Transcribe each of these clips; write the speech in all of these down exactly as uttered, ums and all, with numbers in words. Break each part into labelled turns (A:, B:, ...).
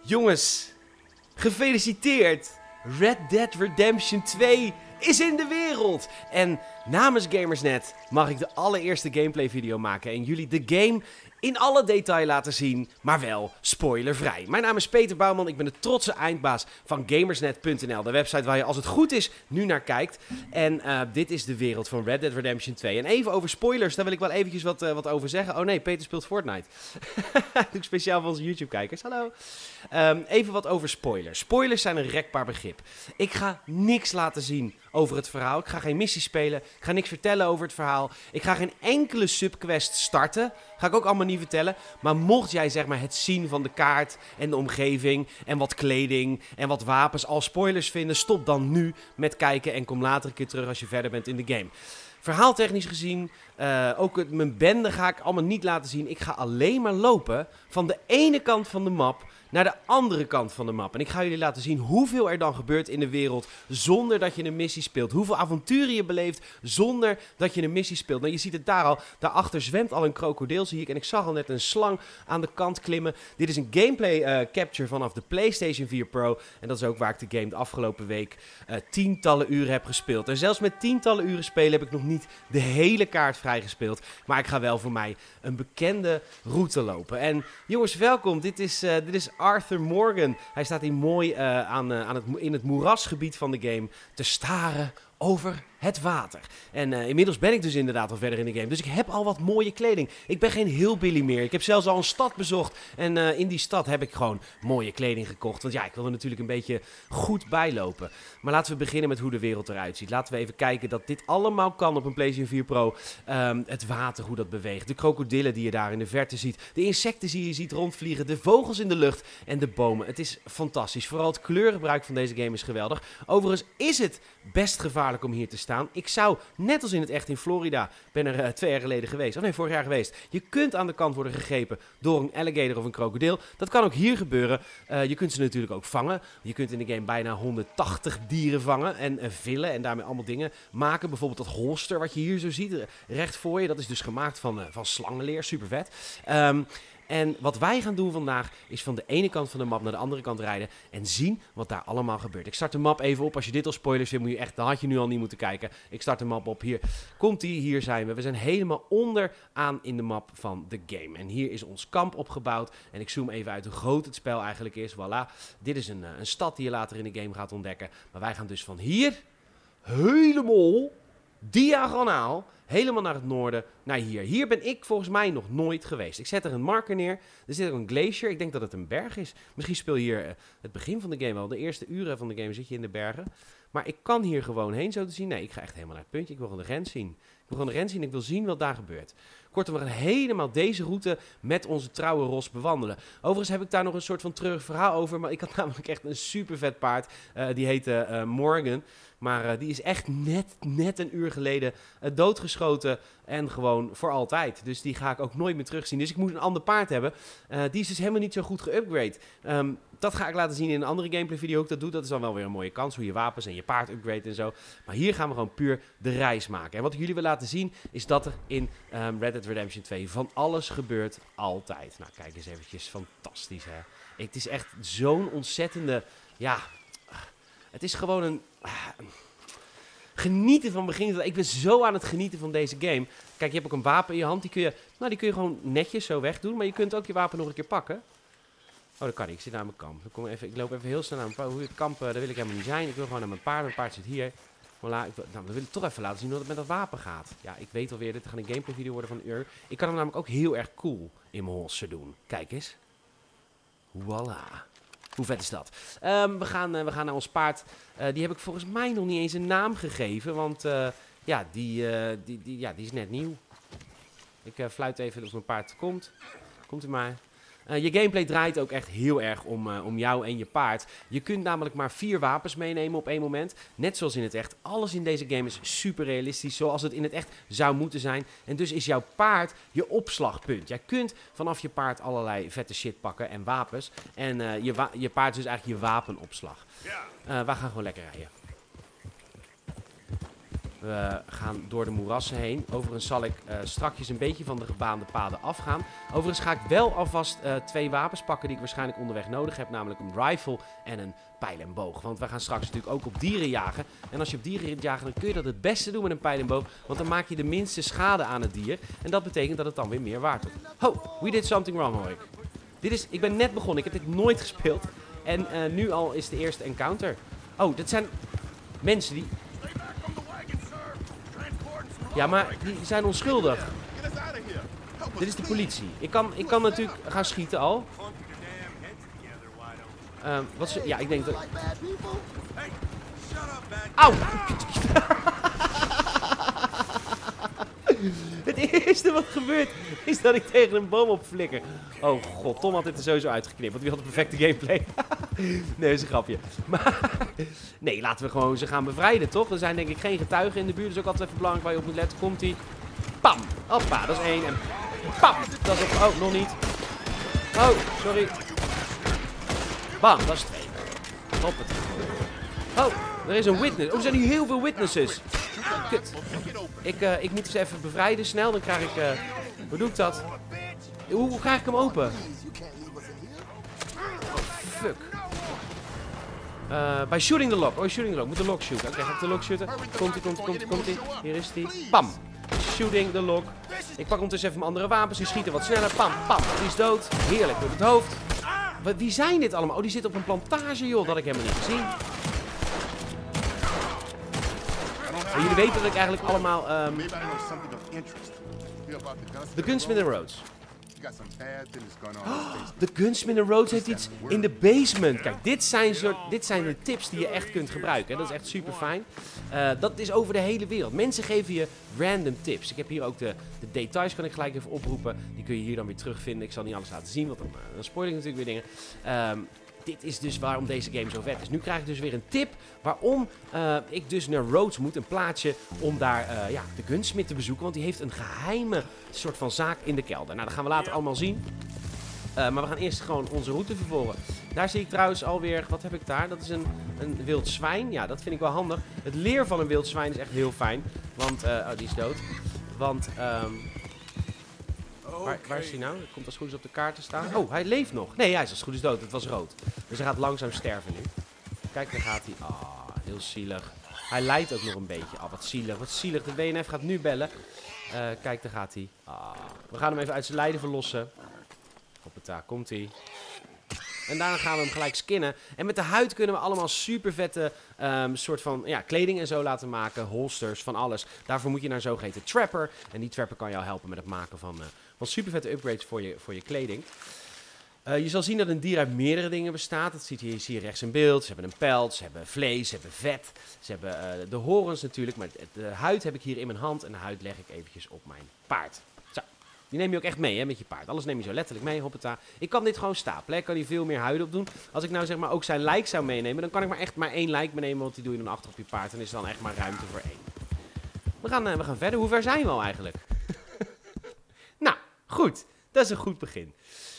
A: Jongens, gefeliciteerd! Red Dead Redemption twee is in de wereld! En namens Gamersnet mag ik de allereerste gameplay video maken en jullie de game in alle detail laten zien, maar wel spoilervrij. Mijn naam is Peter Bouwman, ik ben de trotse eindbaas van Gamersnet punt n l, de website waar je als het goed is nu naar kijkt. En uh, dit is de wereld van Red Dead Redemption twee. En even over spoilers, daar wil ik wel eventjes wat, uh, wat over zeggen. Oh nee, Peter speelt Fortnite. Doe ik speciaal voor onze YouTube-kijkers, hallo. Um, even wat over spoilers. Spoilers zijn een rekbaar begrip. Ik ga niks laten zien over het verhaal. Ik ga geen missie spelen. Ik ga niks vertellen over het verhaal. Ik ga geen enkele subquest starten. Ga ik ook allemaal niet vertellen. Maar mocht jij zeg maar het zien van de kaart en de omgeving en wat kleding en wat wapens al spoilers vinden, stop dan nu met kijken en kom later een keer terug als je verder bent in de game. Verhaaltechnisch gezien, uh, ook het, mijn bende ga ik allemaal niet laten zien. Ik ga alleen maar lopen van de ene kant van de map naar de andere kant van de map. En ik ga jullie laten zien hoeveel er dan gebeurt in de wereld zonder dat je een missie speelt. Hoeveel avonturen je beleeft zonder dat je een missie speelt. Nou, je ziet het daar al. Daarachter zwemt al een krokodil, zie ik. En ik zag al net een slang aan de kant klimmen. Dit is een gameplay uh, capture vanaf de PlayStation vier Pro. En dat is ook waar ik de game de afgelopen week uh, tientallen uren heb gespeeld. En zelfs met tientallen uren spelen heb ik nog niet de hele kaart vrijgespeeld. Maar ik ga wel voor mij een bekende route lopen. En jongens, welkom. Dit is, uh, dit is Arthur Morgan. Hij staat hier mooi uh, aan, uh, aan het, in het moerasgebied van de game te staren over het water. En uh, inmiddels ben ik dus inderdaad al verder in de game. Dus ik heb al wat mooie kleding. Ik ben geen hillbilly meer. Ik heb zelfs al een stad bezocht. En uh, in die stad heb ik gewoon mooie kleding gekocht. Want ja, ik wil er natuurlijk een beetje goed bijlopen. Maar laten we beginnen met hoe de wereld eruit ziet. Laten we even kijken dat dit allemaal kan op een PlayStation vier Pro. Um, het water, hoe dat beweegt. De krokodillen die je daar in de verte ziet. De insecten die je ziet rondvliegen. De vogels in de lucht. En de bomen. Het is fantastisch. Vooral het kleurgebruik van deze game is geweldig. Overigens is het best gevaarlijk om hier te staan. Ik zou, net als in het echt in Florida, ben er uh, twee jaar geleden geweest, of nee, vorig jaar geweest. Je kunt aan de kant worden gegrepen door een alligator of een krokodil. Dat kan ook hier gebeuren. Uh, je kunt ze natuurlijk ook vangen. Je kunt in de game bijna honderdtachtig dieren vangen en uh, villen en daarmee allemaal dingen maken. Bijvoorbeeld dat holster wat je hier zo ziet, uh, recht voor je. Dat is dus gemaakt van, uh, van slangenleer, super vet. Um, En wat wij gaan doen vandaag is van de ene kant van de map naar de andere kant rijden en zien wat daar allemaal gebeurt. Ik start de map even op. Als je dit al spoilers vindt, moet je echt, dan had je nu al niet moeten kijken. Ik start de map op. Hier komt die. Hier zijn we. We zijn helemaal onderaan in de map van de game. En hier is ons kamp opgebouwd. En ik zoom even uit hoe groot het spel eigenlijk is. Voilà. Dit is een, een stad die je later in de game gaat ontdekken. Maar wij gaan dus van hier helemaal diagonaal helemaal naar het noorden, naar hier. Hier ben ik volgens mij nog nooit geweest. Ik zet er een marker neer. Er zit ook een glacier. Ik denk dat het een berg is. Misschien speel je hier uh, het begin van de game wel. De eerste uren van de game zit je in de bergen. Maar ik kan hier gewoon heen zo te zien. Nee, ik ga echt helemaal naar het puntje. Ik wil gewoon de grens zien. Ik wil gewoon de grens zien. Ik wil zien wat daar gebeurt. Kortom, we gaan helemaal deze route met onze trouwe ros bewandelen. Overigens heb ik daar nog een soort van treurig verhaal over. Maar ik had namelijk echt een super vet paard. Uh, die heette uh, Morgan. Maar uh, die is echt net, net een uur geleden uh, doodgeschoten. En gewoon voor altijd. Dus die ga ik ook nooit meer terugzien. Dus ik moet een ander paard hebben. Uh, die is dus helemaal niet zo goed geupgrade. Um, dat ga ik laten zien in een andere gameplay video hoe ik dat doe. Dat is dan wel weer een mooie kans. Hoe je wapens en je paard upgrade en zo. Maar hier gaan we gewoon puur de reis maken. En wat ik jullie wil laten zien is dat er in um, Red Dead Redemption twee van alles gebeurt altijd. Nou, kijk eens eventjes. Fantastisch, hè. Het is echt zo'n ontzettende... Ja, het is gewoon een... Uh, genieten van begin. Ik ben zo aan het genieten van deze game. Kijk, je hebt ook een wapen in je hand. Die kun je, nou, die kun je gewoon netjes zo wegdoen. Maar je kunt ook je wapen nog een keer pakken. Oh, dat kan niet. Ik zit naar mijn kamp. Ik, kom even, ik loop even heel snel naar mijn kamp. Hoe het kamp, uh, daar wil ik helemaal niet zijn. Ik wil gewoon naar mijn paard. Mijn paard zit hier. Voilà. Ik wil, nou, dan wil ik toch even laten zien hoe het met dat wapen gaat. Ja, ik weet alweer. Dit gaat een gameplay video worden van een uur. Ik kan hem namelijk ook heel erg cool in mijn holster doen. Kijk eens. Voilà. Hoe vet is dat? Um, we, gaan, uh, we gaan naar ons paard. Uh, die heb ik volgens mij nog niet eens een naam gegeven. Want uh, ja, die, uh, die, die, ja, die is net nieuw. Ik uh, fluit even of mijn paard komt. Komt u maar. Uh, je gameplay draait ook echt heel erg om, uh, om jou en je paard. Je kunt namelijk maar vier wapens meenemen op één moment. Net zoals in het echt. Alles in deze game is super realistisch. Zoals het in het echt zou moeten zijn. En dus is jouw paard je opslagpunt. Jij kunt vanaf je paard allerlei vette shit pakken en wapens. En uh, je, wa je paard is dus eigenlijk je wapenopslag. Uh, we gaan gewoon lekker rijden. We gaan door de moerassen heen. Overigens zal ik uh, strakjes een beetje van de gebaande paden afgaan. Overigens ga ik wel alvast uh, twee wapens pakken die ik waarschijnlijk onderweg nodig heb. Namelijk een rifle en een pijl en boog. Want we gaan straks natuurlijk ook op dieren jagen. En als je op dieren jaagt, dan kun je dat het beste doen met een pijl en boog. Want dan maak je de minste schade aan het dier. En dat betekent dat het dan weer meer waard wordt. Ho, we did something wrong hoor ik. Dit is, ik ben net begonnen. Ik heb dit nooit gespeeld. En uh, nu al is de eerste encounter. Oh, dat zijn mensen die... Ja, maar die zijn onschuldig. Dit is de politie. Ik kan, ik kan natuurlijk gaan schieten al. Uh, wat is, ja, ik denk dat... Auw! Het eerste wat gebeurt is dat ik tegen een boom op flikker. Oh god, Tom had dit er sowieso uitgeknipt, want die had de perfecte gameplay. Nee, dat is een grapje. Maar nee, laten we gewoon ze gaan bevrijden, toch? Er zijn denk ik geen getuigen in de buurt, dus ook altijd even belangrijk waar je op moet letten. Komt-ie. Pam! Hoppa, dat is één. En pam! Dat is ook... Oh, nog niet. Oh, sorry. Bam, dat is twee. Hoppet. Oh, er is een witness. Oh, er zijn hier heel veel witnesses. Kut. Ik, uh, ik moet ze even bevrijden snel, dan krijg ik... Uh, hoe doe ik dat? Hoe, hoe krijg ik hem open? Oh, fuck. Uh, bij shooting the lock. Oh, shooting the lock. Moet de lock shooten. Oké, okay, ga ik de lock shooten? Komt-ie, komt-ie, komt-ie, komt-ie. Hier is die. Pam. Shooting the lock. Ik pak ondertussen even mijn andere wapens. Die schieten wat sneller. Pam, pam. Die is dood. Heerlijk, door het hoofd. Wat, wie zijn dit allemaal? Oh, die zitten op een plantage, joh. Dat had ik helemaal niet gezien. En jullie weten dat ik eigenlijk allemaal... Um, de Gunsmith and Rhodes. Oh, de Gunsmith and Rhodes heeft iets in de basement. Kijk, dit zijn, soort, dit zijn de tips die je echt kunt gebruiken. Hè. Dat is echt super fijn. Uh, dat is over de hele wereld. Mensen geven je random tips. Ik heb hier ook de, de details, kan ik gelijk even oproepen. Die kun je hier dan weer terugvinden. Ik zal niet alles laten zien, want dan, uh, dan spoil ik natuurlijk weer dingen. Um, Dit is dus waarom deze game zo vet is. Nu krijg ik dus weer een tip waarom uh, ik dus naar Rhodes moet. Een plaatsje om daar uh, ja, de Gunsmith te bezoeken. Want die heeft een geheime soort van zaak in de kelder. Nou, dat gaan we later allemaal zien. Uh, maar we gaan eerst gewoon onze route vervolgen. Daar zie ik trouwens alweer... Wat heb ik daar? Dat is een, een wild zwijn. Ja, dat vind ik wel handig. Het leer van een wild zwijn is echt heel fijn. Want... Uh, oh, die is dood. Want... Um, Waar, waar is hij nou? Hij komt als goed is op de kaart te staan. Oh, hij leeft nog. Nee, hij is als goed is dood. Het was rood. Dus hij gaat langzaam sterven nu. Kijk, daar gaat hij. Ah, oh, heel zielig. Hij lijdt ook nog een beetje. Ah, oh, wat zielig. Wat zielig. De W N F gaat nu bellen. Uh, kijk, daar gaat hij. Ah, we gaan hem even uit zijn lijden verlossen. Hoppata, komt hij. En daarna gaan we hem gelijk skinnen. En met de huid kunnen we allemaal super vette um, soort van ja, kleding en zo laten maken. Holsters, van alles. Daarvoor moet je naar een zogeheten trapper. En die trapper kan jou helpen met het maken van, uh, van super vette upgrades voor je, voor je kleding. Uh, je zal zien dat een dier uit meerdere dingen bestaat. Dat ziet hier, zie je rechts in beeld. Ze hebben een pelt, ze hebben vlees, ze hebben vet. Ze hebben uh, de horens natuurlijk. Maar de huid heb ik hier in mijn hand. En de huid leg ik eventjes op mijn paard. Zo. Die neem je ook echt mee, hè, met je paard. Alles neem je zo letterlijk mee, hoppata. Ik kan dit gewoon stapelen, ik kan hier veel meer huid op doen. Als ik nou zeg maar ook zijn lijk zou meenemen, dan kan ik maar echt maar één lijk meenemen, want die doe je dan achter op je paard. En is er dan echt maar ruimte voor één. We gaan, uh, we gaan verder. Hoe ver zijn we al eigenlijk? Nou, goed. Dat is een goed begin.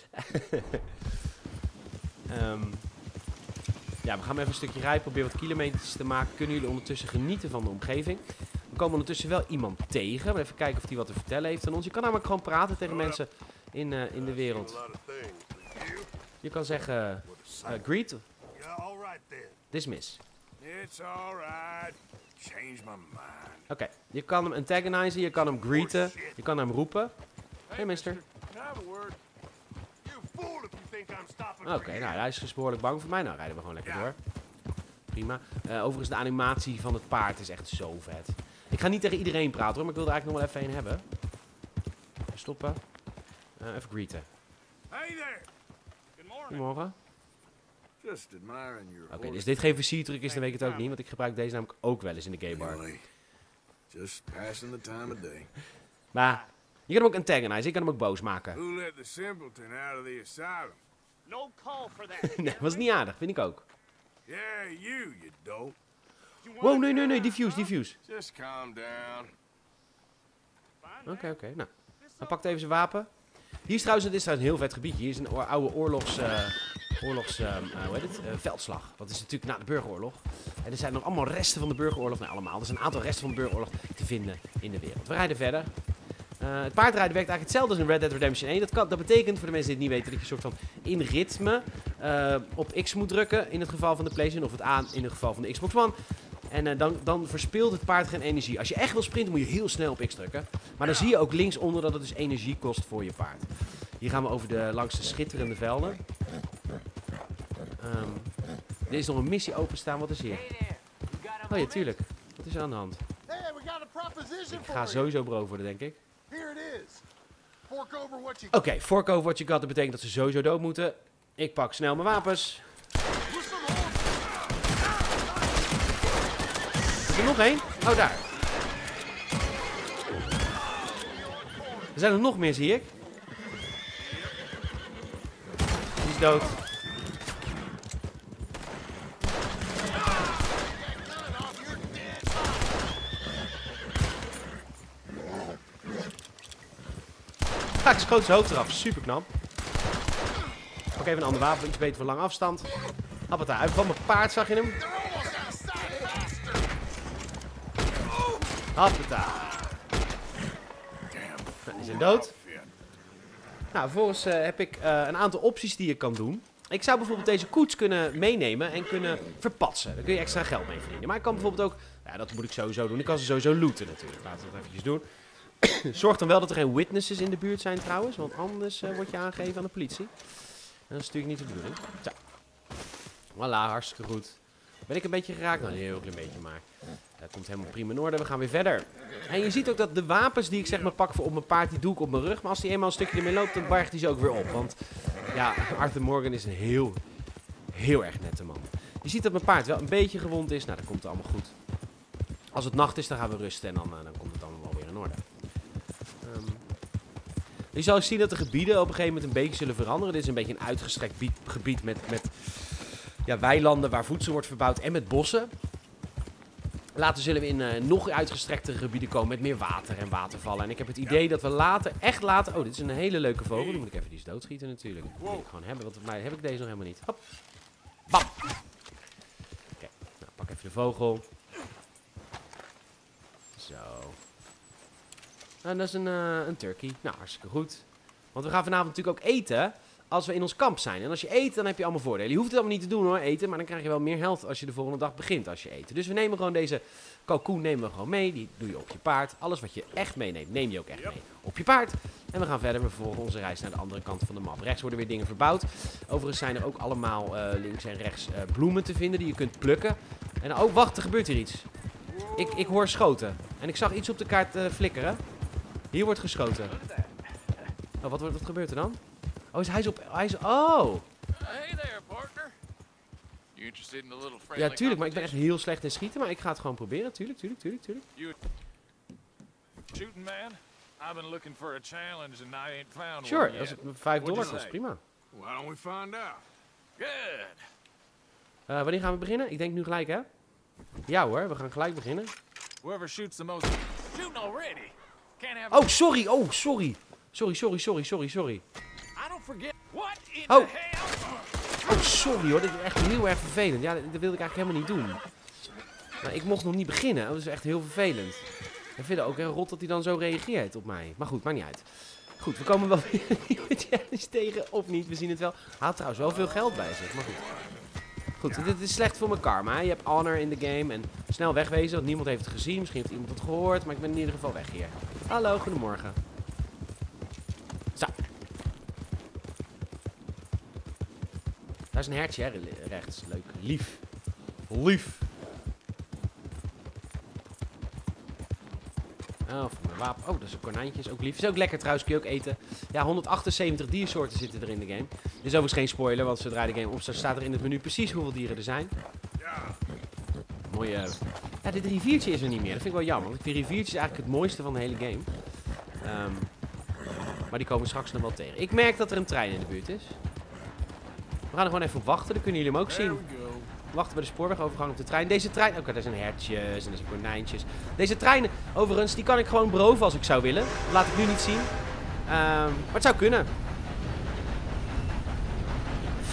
A: um, ja, we gaan even een stukje rijden, proberen wat kilometers te maken. Kunnen jullie ondertussen genieten van de omgeving? We komen ondertussen wel iemand tegen. Even kijken of hij wat te vertellen heeft aan ons. Je kan namelijk gewoon praten tegen mensen in, uh, in de wereld. Je kan zeggen... Uh, greet. Dismiss. Oké, okay. Je kan hem antagonizen, je kan hem greeten, je kan hem roepen. Hey mister. Oké, okay, nou hij is dus behoorlijk bang voor mij. Nou rijden we gewoon lekker door. Prima. Uh, overigens de animatie van het paard is echt zo vet. Ik ga niet tegen iedereen praten hoor, maar ik wil er eigenlijk nog wel even een hebben. Even stoppen. Uh, even greeten.
B: Hey there. Good morning.
A: Goedemorgen. Oké, okay, dus dit geen versiertruc is, dan weet ik het ook niet, want ik gebruik deze namelijk ook wel eens in de gamebar.
B: Just passing the time of day.
A: Maar je kan hem ook antagonizen, ik kan hem ook boos maken.
B: Who let the simpleton out of the asylum? No call for that.
A: Nee, was niet aardig, vind ik ook.
B: Yeah, you, you dope.
A: Wow, nee, nee, nee, diffuse, diffuse.
B: Just calm down.
A: Oké, okay, oké, okay, nou. Hij pakt even zijn wapen. Hier is trouwens, dit is trouwens een heel vet gebiedje. Hier is een oude oorlogs... Uh, oorlogs, uh, uh, hoe heet het? Uh, veldslag. Dat is natuurlijk na de burgeroorlog. En er zijn nog allemaal resten van de burgeroorlog. Nee, allemaal. Er zijn een aantal resten van de burgeroorlog te vinden in de wereld. We rijden verder. Uh, het paardrijden werkt eigenlijk hetzelfde als in Red Dead Redemption één. Dat, kan, dat betekent, voor de mensen die het niet weten, dat je een soort van in ritme uh, op X moet drukken. In het geval van de PlayStation. Of het A in het geval van de Xbox One. En uh, dan, dan verspilt het paard geen energie. Als je echt wil sprinten, moet je heel snel op X drukken. Maar dan zie je ook linksonder dat het dus energie kost voor je paard. Hier gaan we over de, langs de schitterende velden. Um, er is nog een missie openstaan. Wat is hier? Oh ja, tuurlijk. Wat is er aan de hand? Ik ga sowieso beroofd worden, denk ik. Oké, okay, fork over what you got. Dat betekent dat ze sowieso dood moeten. Ik pak snel mijn wapens. Is er nog één? Oh, daar. Er zijn er nog meer, zie ik. Die is dood. Ha, ik schoot zijn hoofd eraf. Super knap. Pak even een ander wapen. Iets beter voor lange afstand. Hoppata, uit van mijn paard zag je hem. Hoppata. Nou, die zijn dood. Nou, vervolgens uh, heb ik uh, een aantal opties die je kan doen. Ik zou bijvoorbeeld deze koets kunnen meenemen en kunnen verpatsen. Daar kun je extra geld mee verdienen. Maar ik kan bijvoorbeeld ook... Ja, dat moet ik sowieso doen. Ik kan ze sowieso looten natuurlijk. Laten we dat eventjes doen. Zorg dan wel dat er geen witnesses in de buurt zijn trouwens. Want anders uh, word je aangegeven aan de politie. En dat is natuurlijk niet de bedoeling. Zo. Voilà, hartstikke goed. Ben ik een beetje geraakt? Nou, een heel klein beetje maar. Dat komt helemaal prima in orde. We gaan weer verder. En je ziet ook dat de wapens die ik zeg maar pak voor op mijn paard, die doe ik op mijn rug. Maar als die eenmaal een stukje ermee loopt, dan bargt hij ze ook weer op. Want ja, Arthur Morgan is een heel, heel erg nette man. Je ziet dat mijn paard wel een beetje gewond is. Nou, dat komt allemaal goed. Als het nacht is, dan gaan we rusten en dan, uh, dan komt het allemaal wel weer in orde. Um, je zal zien dat de gebieden op een gegeven moment een beetje zullen veranderen. Dit is een beetje een uitgestrekt gebied met, met ja, weilanden waar voedsel wordt verbouwd en met bossen. Later zullen we in uh, nog uitgestrektere gebieden komen met meer water en watervallen. En ik heb het idee dat we later, echt later... Oh, dit is een hele leuke vogel. Dan moet ik even die eens doodschieten natuurlijk. Dat wil ik gewoon hebben, want voor mij heb ik deze nog helemaal niet. Hop. Bam. Oké, okay. Nou, pak even de vogel. Zo. En dat is een, uh, een turkey. Nou, hartstikke goed. Want we gaan vanavond natuurlijk ook eten als we in ons kamp zijn. En als je eet, dan heb je allemaal voordelen. Je hoeft het allemaal niet te doen hoor, eten. Maar dan krijg je wel meer health als je de volgende dag begint als je eet. Dus we nemen gewoon deze kalkoen nemen we gewoon mee. Die doe je op je paard. Alles wat je echt meeneemt, neem je ook echt mee op je paard. En we gaan verder. We vervolgen onze reis naar de andere kant van de map. Rechts worden weer dingen verbouwd. Overigens zijn er ook allemaal uh, links en rechts uh, bloemen te vinden die je kunt plukken. En oh, wacht, er gebeurt hier iets. Ik, ik hoor schoten. En ik zag iets op de kaart uh, flikkeren. Hier wordt geschoten. Oh, wat, wat gebeurt er dan? Oh, is hij is op... Hij is... Oh!
C: Hey there, partner. You interested in a little friendly
A: Ja, tuurlijk, maar ik ben echt heel slecht in schieten. Maar ik ga het gewoon proberen. Tuurlijk, tuurlijk, tuurlijk, tuurlijk.
C: You shooting man? I've been looking for a challenge and I ain't found
A: Sure,
C: one
A: als
C: yet.
A: het vijf dollar kost, prima.
B: Why don't we find out?
C: Good.
A: Uh, wanneer gaan we beginnen? Ik denk nu gelijk, hè? Ja hoor, we gaan gelijk beginnen.
C: Whoever shoots the most... Shooting already. Can't have...
A: Oh, sorry, oh, sorry. Sorry, sorry, sorry, sorry, sorry.
C: I don't forget... What in
A: Oh.
C: the hell?
A: Oh, sorry hoor, dit is echt heel erg vervelend. Ja, dat, dat wilde ik eigenlijk helemaal niet doen. Maar ik mocht nog niet beginnen, dat is echt heel vervelend. Ik vind het ook heel rot dat hij dan zo reageert op mij. Maar goed, maakt niet uit. Goed, we komen wel weer een nieuwe challenge tegen, of niet, we zien het wel. Hij had trouwens wel veel geld bij zich, maar goed. Goed, dit is slecht voor mijn karma. Je hebt honor in de game en snel wegwezen, want niemand heeft het gezien. Misschien heeft iemand het gehoord, maar ik ben in ieder geval weg hier. Hallo, goedemorgen. Zo. Daar is een hertje, hè, rechts. Leuk. Lief. Lief. Oh, voor mijn wapen. Oh, dat is een konijntje. Is ook lief. Is ook lekker trouwens. Kun je ook eten. Ja, honderdachtenzeventig diersoorten zitten er in de game. Dit is overigens geen spoiler, want zodra de game opstaat, staat er in het menu precies hoeveel dieren er zijn. Mooie... Ja, dit riviertje is er niet meer. Dat vind ik wel jammer. Want die riviertje is eigenlijk het mooiste van de hele game. Um, maar die komen straks nog wel tegen. Ik merk dat er een trein in de buurt is. We gaan er gewoon even op wachten. Dat kunnen jullie hem ook zien. Wachten bij de spoorwegovergang op de trein. Deze trein... Oké, okay, er zijn hertjes en er zijn konijntjes. Deze treinen, overigens, die kan ik gewoon beroven als ik zou willen. Dat laat ik nu niet zien. Um, maar het zou kunnen.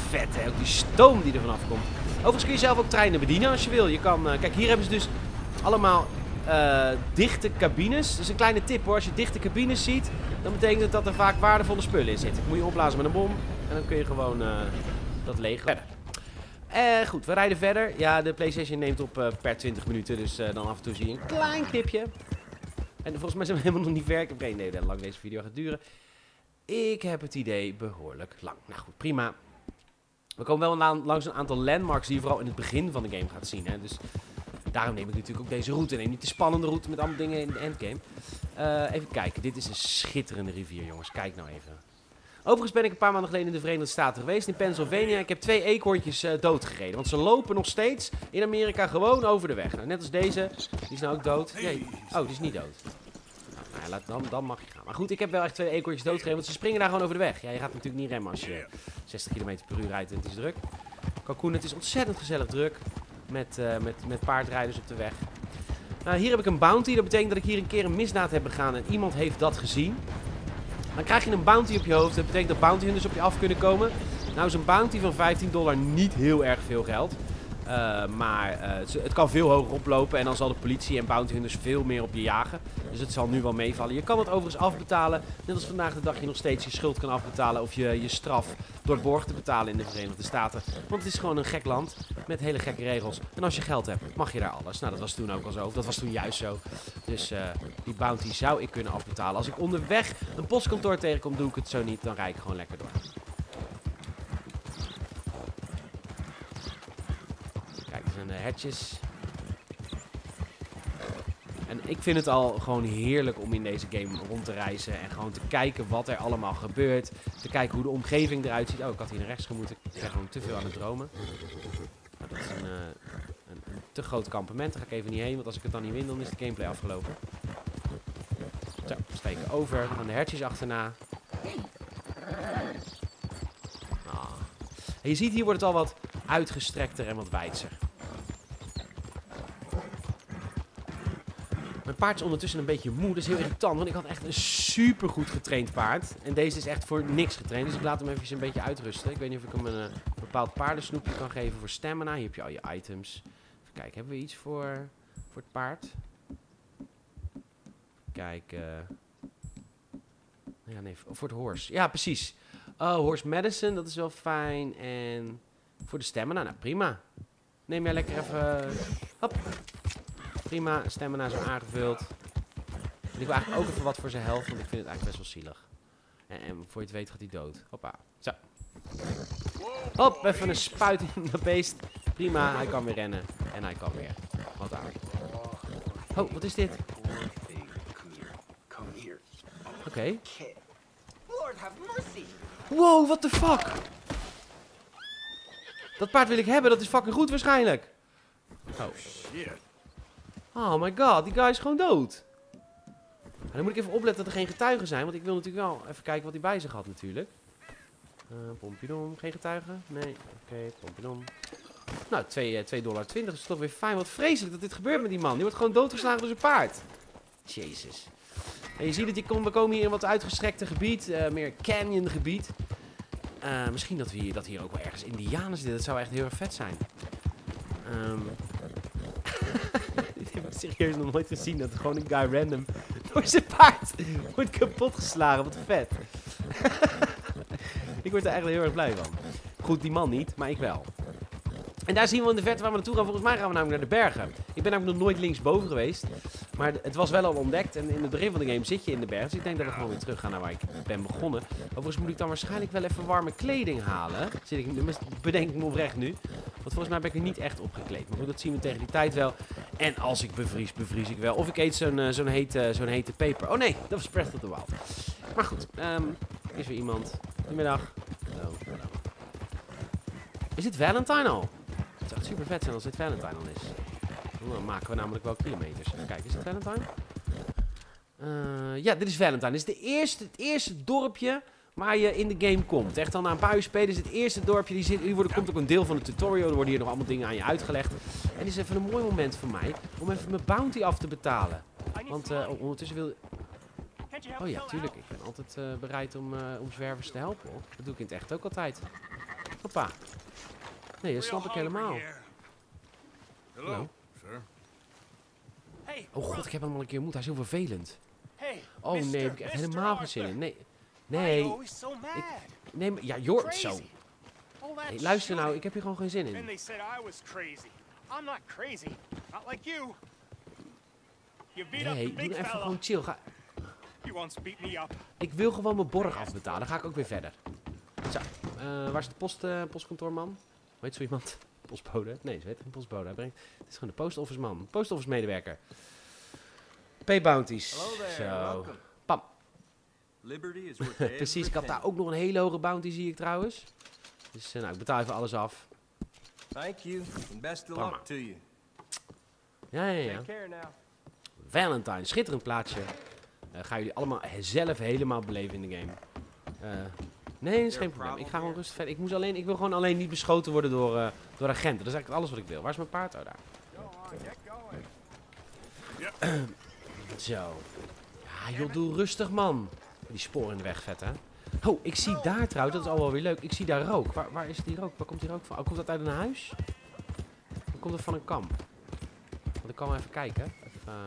A: vet, hè. Ook die stoom die er vanaf komt. Overigens kun je zelf ook treinen bedienen als je wil. Je kan, uh, kijk, hier hebben ze dus allemaal uh, dichte cabines. Dat is een kleine tip hoor. Als je dichte cabines ziet, dan betekent het dat er vaak waardevolle spullen in zitten. Moet je opblazen met een bom en dan kun je gewoon uh, dat leeg verder. Uh, goed, we rijden verder. Ja, de PlayStation neemt op uh, per twintig minuten, dus uh, dan af en toe zie je een klein knipje. En volgens mij zijn we helemaal nog niet ver. Ik heb geen idee hoe lang deze video gaat duren. Ik heb het idee behoorlijk lang. Nou goed, prima. We komen wel langs een aantal landmarks die je vooral in het begin van de game gaat zien. Hè? Dus daarom neem ik natuurlijk ook deze route. Neem niet de spannende route met allemaal dingen in de endgame. Uh, even kijken. Dit is een schitterende rivier, jongens. Kijk nou even. Overigens ben ik een paar maanden geleden in de Verenigde Staten geweest, in Pennsylvania. Ik heb twee eekhoorntjes uh, doodgereden. Want ze lopen nog steeds in Amerika gewoon over de weg. Nou, net als deze. Die is nou ook dood. Nee. Oh, die is niet dood. Nou, laat, dan, dan mag je gaan. Maar goed, ik heb wel echt twee eekhoortjes doodgereden. Want ze springen daar gewoon over de weg. Ja, je gaat natuurlijk niet remmen als je zestig kilometer per uur rijdt en het is druk. Kalkoen, het is ontzettend gezellig druk. Met, uh, met, met paardrijders op de weg. Nou, hier heb ik een bounty. Dat betekent dat ik hier een keer een misdaad heb begaan en iemand heeft dat gezien. Dan krijg je een bounty op je hoofd. Dat betekent dat bounty hunters op je af kunnen komen. Nou is een bounty van vijftien dollar niet heel erg veel geld. Uh, maar uh, het kan veel hoger oplopen. En dan zal de politie en bounty hunters veel meer op je jagen. Dus het zal nu wel meevallen. Je kan het overigens afbetalen. Net als vandaag de dag je nog steeds je schuld kan afbetalen. Of je, je straf door borg te betalen in de Verenigde Staten. Want het is gewoon een gek land. Met hele gekke regels. En als je geld hebt, mag je daar alles. Nou, dat was toen ook al zo. Of dat was toen juist zo. Dus uh, die bounty zou ik kunnen afbetalen. Als ik onderweg een postkantoor tegenkom, doe ik het zo niet. Dan rijd ik gewoon lekker door. Kijk, er zijn de hertjes. En ik vind het al gewoon heerlijk om in deze game rond te reizen. En gewoon te kijken wat er allemaal gebeurt. Te kijken hoe de omgeving eruit ziet. Oh, ik had hier naar rechts gemoeten. Ik ben gewoon te veel aan het dromen. Nou, dat is een, uh, een, een te groot kampement. Daar ga ik even niet heen. Want als ik het dan niet win, dan is de gameplay afgelopen. Zo, we steken over. We gaan de hertjes achterna. Ah. En je ziet, hier wordt het al wat uitgestrekter en wat wijdser. Mijn paard is ondertussen een beetje moe. Dat is heel irritant, want ik had echt een super goed getraind paard. En deze is echt voor niks getraind. Dus ik laat hem even een beetje uitrusten. Ik weet niet of ik hem een, een bepaald paardensnoepje kan geven voor stamina. Hier heb je al je items. Even kijken, hebben we iets voor, voor het paard? Kijk. Uh... Ja, nee, voor het horse. Ja, precies. Oh, horse medicine, dat is wel fijn. En voor de stamina, nou prima. Neem jij lekker even... Hop. Prima, stamina zo aangevuld. En ik wil eigenlijk ook even wat voor zijn helft, want ik vind het eigenlijk best wel zielig. En, en voor je het weet gaat hij dood. Hoppa. Zo. Hop, even een spuit in de beest. Prima, hij kan weer rennen. En hij kan weer. Wat aan. Oh, wat is dit? Oké. Okay. Wow, what the fuck? Dat paard wil ik hebben, dat is fucking goed waarschijnlijk. Oh. Oh my god, die guy is gewoon dood. En dan moet ik even opletten dat er geen getuigen zijn. Want ik wil natuurlijk wel even kijken wat hij bij zich had natuurlijk. Uh, Pompidon, geen getuigen? Nee, oké, okay, Pompidon. Nou, twee dollar twintig is toch weer fijn. Wat vreselijk dat dit gebeurt met die man. Die wordt gewoon doodgeslagen door zijn paard. Jezus. En je ziet dat je kom, we komen hier in wat uitgestrekte gebied. Uh, meer canyon gebied. Uh, misschien dat, we hier, dat hier ook wel ergens indianen zitten. Dat zou echt heel erg vet zijn. Um, Dit heb ik serieus nog nooit gezien. Dat gewoon een guy random door zijn paard wordt kapotgeslagen. Wat vet. Ik word er eigenlijk heel erg blij van. Goed, die man niet, maar ik wel. En daar zien we in de verte waar we naartoe gaan. Volgens mij gaan we namelijk naar de bergen. Ik ben namelijk nog nooit linksboven geweest. Maar het was wel al ontdekt. En in het begin van de game zit je in de bergen. Dus ik denk dat we gewoon weer terug gaan naar waar ik ben begonnen. Overigens moet ik dan waarschijnlijk wel even warme kleding halen. Zit ik, bedenk ik me oprecht nu. Want volgens mij ben ik er niet echt opgekleed. Maar goed, dat zien we tegen die tijd wel. En als ik bevries, bevries ik wel. Of ik eet zo'n uh, zo'n hete, zo'n hete peper. Oh nee, dat was Breath of the Wild. Maar goed, um, is weer iemand. Goedemiddag. Hallo. Is dit Valentine al? Het zou echt super vet zijn als dit Valentine al is. Dan maken we namelijk wel kilometers. Even kijken, is het Valentine? Uh, ja, dit is Valentine. Dit is de eerste, het eerste dorpje waar je in de game komt. Echt al na een paar uur spelen is het eerste dorpje. Die zit, hier wordt, komt ook een deel van de tutorial. Er worden hier nog allemaal dingen aan je uitgelegd. En dit is even een mooi moment voor mij om even mijn bounty af te betalen. Want uh, ondertussen wil... Oh ja, tuurlijk. Ik ben altijd uh, bereid om, uh, om zwervers te helpen. Hoor. Dat doe ik in het echt ook altijd. Hoppa. Nee, dat snap ik helemaal.
B: Hello,
A: Nou.
B: sir.
D: Hey,
A: Oh god, ik heb hem al een keer ontmoet. Hij is heel vervelend.
D: hey,
A: Oh nee,
D: mister,
A: heb ik echt
D: mister
A: helemaal geen zin
D: Arthur.
A: in. Nee,
D: Why are
A: nee,
D: you always so mad?
A: nee, maar- ja, joh,
D: Crazy.
A: zo.
D: All that
A: Hey, luister nou,
D: shooting.
A: ik heb hier gewoon geen zin
D: And
A: in.
D: they said I was crazy. I'm not crazy. Not like you. You beat up
A: Nee,
D: the
A: doe
D: big
A: nou even
D: fella.
A: gewoon chill. Ga,
D: He once beat me up.
A: ik wil gewoon mijn borg afbetalen. Dan ga ik ook weer verder. Zo, eh, waar is de post, eh, postkantoorman? Hoe heet zo iemand? Postbode? Nee, ze heet geen postbode. Hij brengt, het is gewoon de post office man. Post office medewerker. Pay bounties.
E: Hello there,
A: Zo.
E: welcome.
A: Pam.
E: Liberty is worth every
A: Precies, ik had daar
E: penny.
A: ook nog een hele hoge bounty, zie ik trouwens. Dus eh, nou, ik betaal even alles af.
E: Thank you, and best of
A: Prima.
E: luck to you.
A: Ja, ja, ja.
E: Take care now.
A: Valentine, schitterend plaatsje. Uh, gaan jullie allemaal he- zelf helemaal beleven in de game. Uh, nee, dat is geen probleem. Ik ga gewoon rustig verder. Ik, moest alleen, ik wil gewoon alleen niet beschoten worden door, uh, door agenten. Dat is eigenlijk alles wat ik wil. Waar is mijn paard? Oh, daar. Zo. Ja, joh, doe rustig, man. Die sporen in de weg, vet, hè? Oh, ik zie daar trouwens, dat is al wel weer leuk. Ik zie daar rook. Waar, waar is die rook? Waar komt die rook van? Oh, komt dat uit een huis? Of komt het van een kamp? Want ik kan wel even kijken. Even, uh...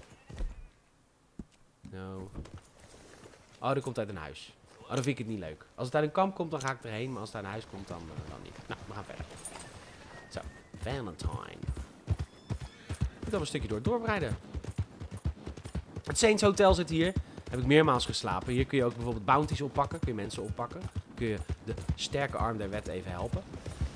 A: No. Oh, dat komt uit een huis. Oh, dan vind ik het niet leuk. Als het uit een kamp komt, dan ga ik erheen. Maar als het uit een huis komt, dan, uh, dan niet. Nou, we gaan verder. Zo, Valentine. Ik moet al een stukje door doorbereiden. Het Saints Hotel zit hier. Heb ik meermaals geslapen. Hier kun je ook bijvoorbeeld bounties oppakken. Kun je mensen oppakken. Kun je de sterke arm der wet even helpen.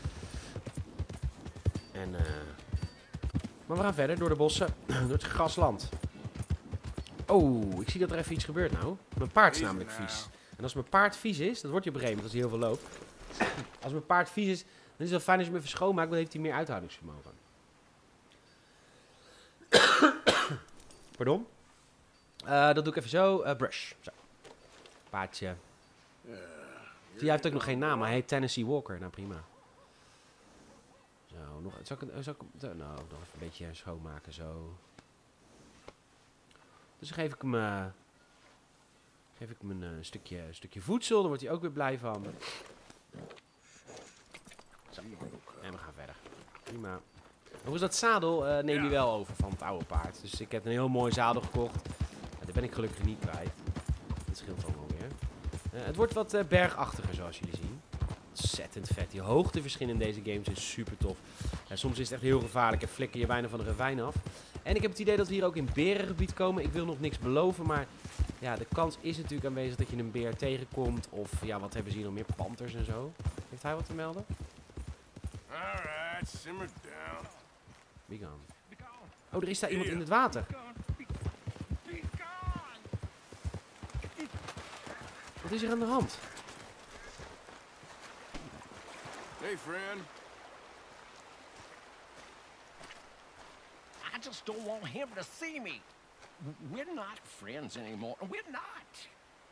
A: En, uh... maar we gaan verder door de bossen. Door het grasland. Oh, ik zie dat er even iets gebeurt nou. Mijn paard is namelijk vies. En als mijn paard vies is, dat wordt hij op een gegeven moment als hij heel veel loopt. Als mijn paard vies is, dan is het wel fijn als je hem even schoonmaakt, dan heeft hij meer uithoudingsvermogen. Pardon? Uh, dat doe ik even zo. Uh, brush. Zo. Paardje. Zie, hij heeft ook nog geen naam, maar hij heet Tennessee Walker. Nou, prima. Zo, nog, zal ik, zal ik, zo, nou, nog even een beetje schoonmaken, zo. Dus dan geef ik hem, uh, geef ik hem een uh, stukje, stukje voedsel, dan wordt hij ook weer blij van. Zo. En we gaan verder. Prima. Overigens, dat zadel uh, neem je wel over van het oude paard. Dus ik heb een heel mooi zadel gekocht. Ja, daar ben ik gelukkig niet kwijt. Dat scheelt allemaal weer. Uh, het wordt wat uh, bergachtiger, zoals jullie zien. Ontzettend vet. Die hoogteverschillen in deze games is super tof. Ja, soms is het echt heel gevaarlijk en flikker je bijna van de ravijn af. En ik heb het idee dat we hier ook in berengebied komen. Ik wil nog niks beloven, maar ja, de kans is natuurlijk aanwezig dat je een beer tegenkomt. Of ja, wat hebben ze hier nog meer? Panters en zo. Heeft hij wat te melden?
B: Alright, simmer down.
A: Wie gaan? Oh, er is daar iemand in het water. Wat is er aan de hand?
B: Hey, friend.
F: I just don't want him to see me. We're not friends anymore. We're not.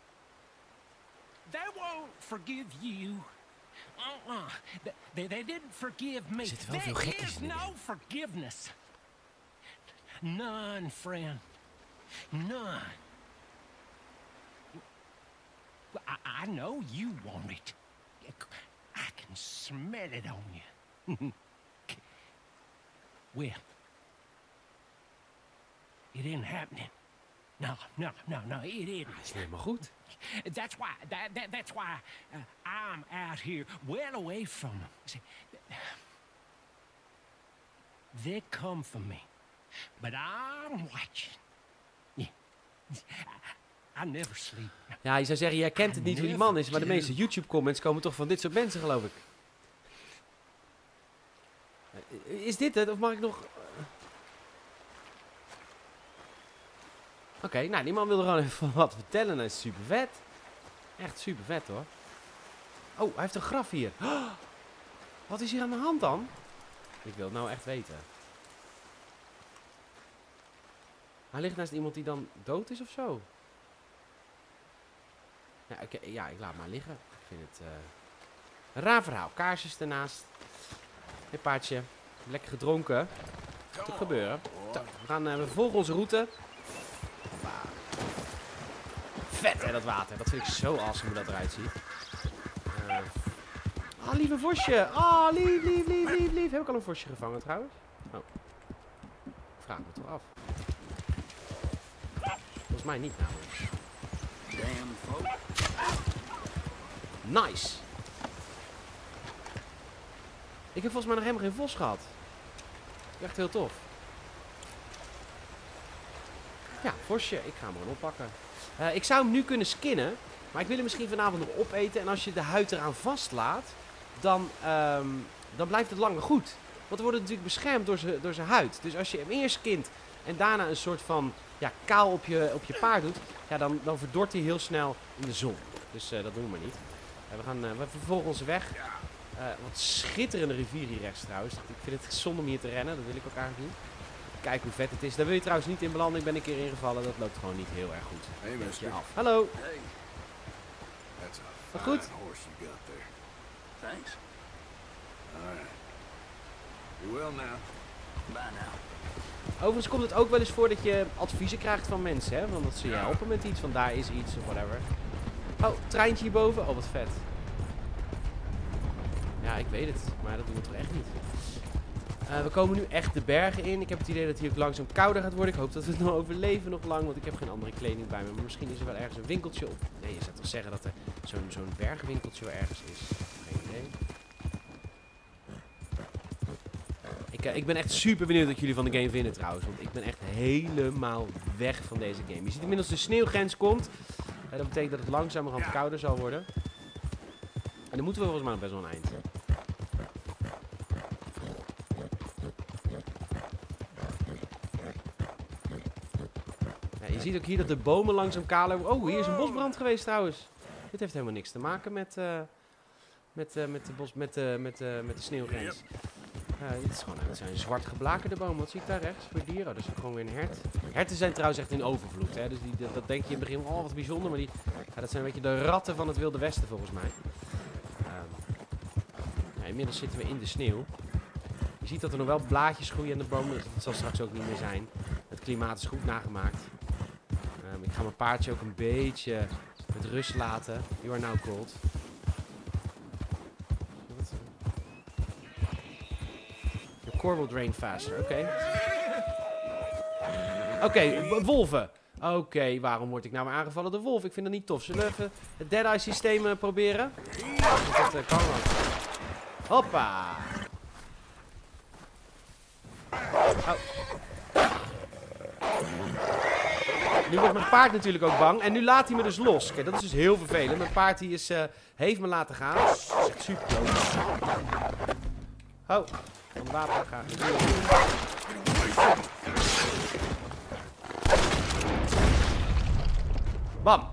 F: They won't forgive you. Uh-uh. They, they didn't forgive me.
A: Er zitten wel veel
F: There
A: gekkies
F: is
A: in de
F: no
A: game.
F: forgiveness. None, friend. None. I, I know you want it. I can smell it on you. Well, it isn't happening. No, no, no, no, it isn't.
A: Het is niet helemaal goed.
F: That's why. That, that that's why uh, I'm out here, well away from them. See, they come for me, but I'm watching. Yeah, I, I never sleep.
A: Ja, je zou zeggen, jij kent het niet wie die man is, maar de meeste YouTube-comments komen toch van dit soort mensen, geloof ik. Is dit het, of mag ik nog... Oké, okay, nou, die man wilde gewoon even wat vertellen. Dat is super vet. Echt super vet, hoor. Oh, hij heeft een graf hier. Oh, wat is hier aan de hand dan? Ik wil het nou echt weten. Hij ligt naast iemand die dan dood is of zo. Ja, okay, ja, ik laat maar liggen. Ik vind het uh, een raar verhaal. Kaarsjes ernaast. Hey, paardje. Lekker gedronken. Wat gaat gebeuren? Zo, we gaan uh, we volgen onze route. Hoppa. Vet, hè, dat water. Dat vind ik zo awesome hoe dat eruit ziet. Uh, Ah, lieve vosje. Ah, lief, lief, lief, lief, lief. Heb ik al een vosje gevangen trouwens? Oh. Ik vraag me toch af. Volgens mij niet namelijk.
B: Damn folk.
A: Nice. Ik heb volgens mij nog helemaal geen vos gehad. Echt heel tof. Ja, vosje. Ik ga hem gewoon oppakken. Uh, ik zou hem nu kunnen skinnen. Maar ik wil hem misschien vanavond nog opeten. En als je de huid eraan vastlaat, dan, um, dan blijft het langer goed. Want dan wordt het natuurlijk beschermd door zijn door zijn huid. Dus als je hem eerst skint en daarna een soort van ja, kaal op je, op je paard doet, ja, dan, dan verdort hij heel snel in de zon. Dus uh, dat doen we maar niet. Uh, we, gaan, uh, we vervolgen onze weg. Uh, wat schitterende rivier hier rechts trouwens. Ik vind het zonde om hier te rennen. Dat wil ik ook eigenlijk niet. Kijk hoe vet het is. Daar wil je trouwens niet in belanden. Ik ben een keer ingevallen. Dat loopt gewoon niet heel erg goed.
B: Hey, mister.
A: Af. Hallo.
B: Hey. That's a
A: Wat
B: fine
A: goed?
B: horse you got there. Thanks. All right. You will now. Bye now.
A: Overigens komt het ook wel eens voor dat je adviezen krijgt van mensen. Hè? Want dat ze je helpen met iets. Van daar is iets of whatever. Oh, treintje hierboven. Oh, wat vet. Ja, ik weet het. Maar dat doen we toch echt niet. Uh, we komen nu echt de bergen in. Ik heb het idee dat het hier ook langzaam kouder gaat worden. Ik hoop dat we het nog overleven nog lang. Want ik heb geen andere kleding bij me. Maar misschien is er wel ergens een winkeltje op. Nee, je zou toch zeggen dat er zo'n zo'n bergwinkeltje ergens is. Geen idee. Ik, uh, ik ben echt super benieuwd wat jullie van de game vinden trouwens. Want ik ben echt helemaal weg van deze game. Je ziet inmiddels de sneeuwgrens komt. Uh, dat betekent dat het langzamerhand kouder zal worden. En dan moeten we volgens mij nog best wel een eind. Ja, je ziet ook hier dat de bomen langzaam kaler worden. Oh, hier is een bosbrand geweest trouwens. Dit heeft helemaal niks te maken met, uh, met, uh, met, de, bos, met, uh, met, uh, met de sneeuwgrens. Uh, dit is gewoon, het zijn zwart geblakerde bomen. Wat zie ik daar rechts voor dieren? Oh, dat is gewoon weer een hert. Herten zijn trouwens echt in overvloed. Hè? Dus die, dat, dat denk je in het begin, oh wat bijzonder. Maar die, ja, dat zijn een beetje de ratten van het Wilde Westen volgens mij. Um, ja, inmiddels zitten we in de sneeuw. Je ziet dat er nog wel blaadjes groeien aan de bomen. Dus dat zal straks ook niet meer zijn. Het klimaat is goed nagemaakt. Um, ik ga mijn paardje ook een beetje met rust laten. You are now cold. Your core will drain faster. Oké. Okay. Oké, okay, wolven. Oké, okay, waarom word ik nou maar aangevallen door wolf? Ik vind dat niet tof. Zullen we even het Dead Eye systeem uh, proberen? Dat uh, kan wel. Hoppa. Oh. Nu wordt mijn paard natuurlijk ook bang. En nu laat hij me dus los. Kijk, dat is dus heel vervelend. Mijn paard die is, uh, heeft me laten gaan. Dat is echt super dood. Oh, van water gaan. Bam.